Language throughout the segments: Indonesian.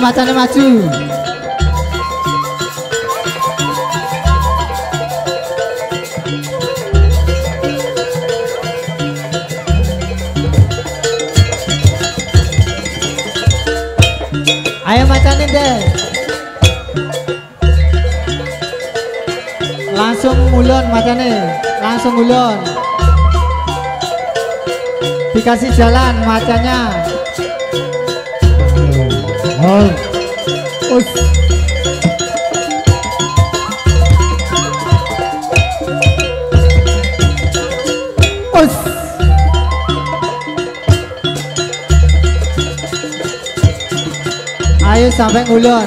macane maju. Ayo macane deh. Langsung ngulon macane, langsung ngulon. Dikasih jalan macanya. Oh. Us. Us. Ayo sampai ngulon.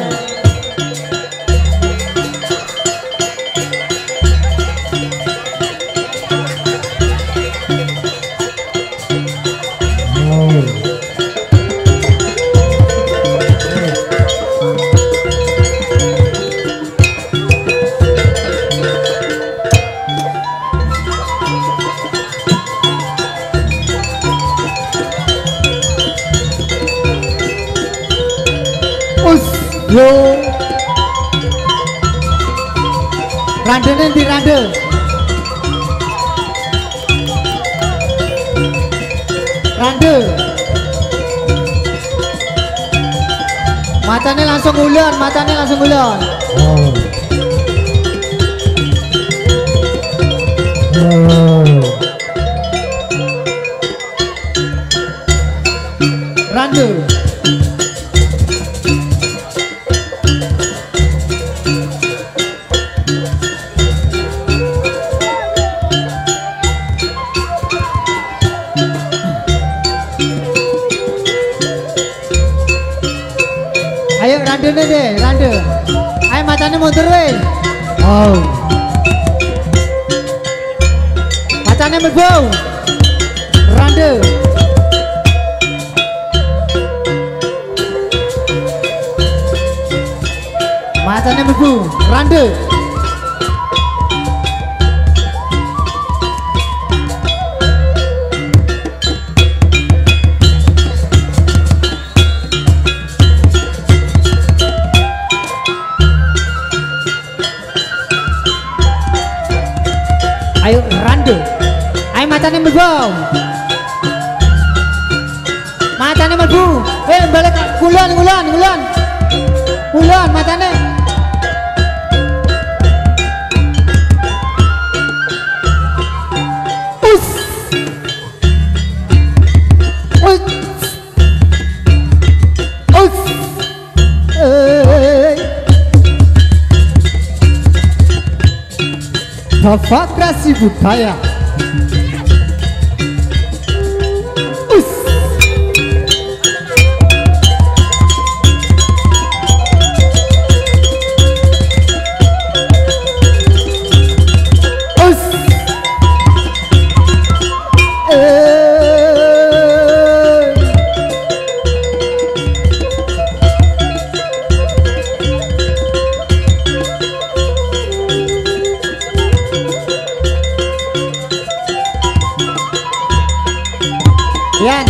Yo, randene di rande, rande, matanya langsung ulon, matanya langsung ulon. Rande. Ayo rande deh, rande. Ayo matanya mundur weh. Oh. Matanya berbau. Rande. Matanya berbau. Rande. Ayo rande. Ayo matanya berbau. Matanya berbau. Balik kulon matanya. Us. Us. Us. Demokrasi budaya. Us. Us. Yan.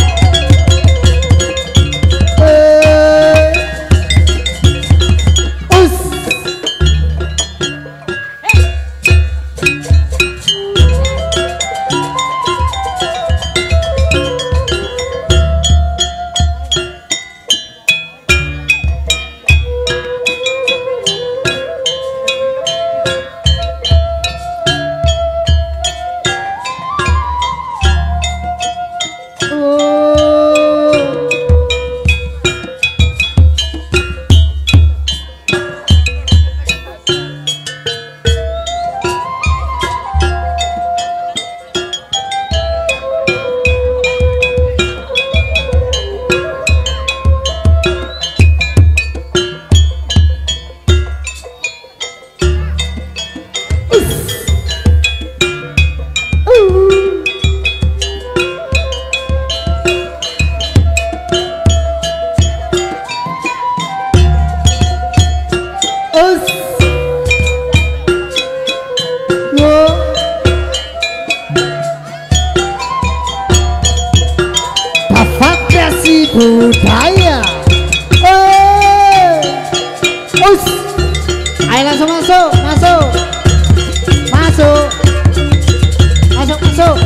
Us. budaya. Ayo langsung masuk, masuk. Masuk. Masuk, masuk.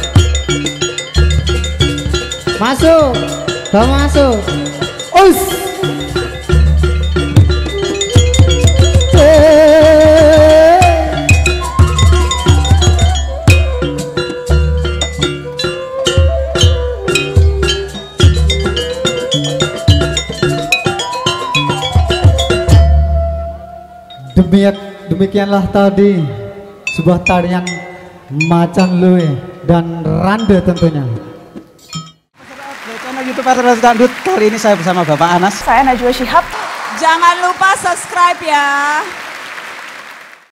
Masuk. Bawa masuk. Us. Demikianlah tadi sebuah tarian Macan Lui dan Rande tentunya. Channel YouTube Artis Dangdut, kali ini saya bersama Bapak Anas. Saya Najwa Shihab. Jangan lupa subscribe ya.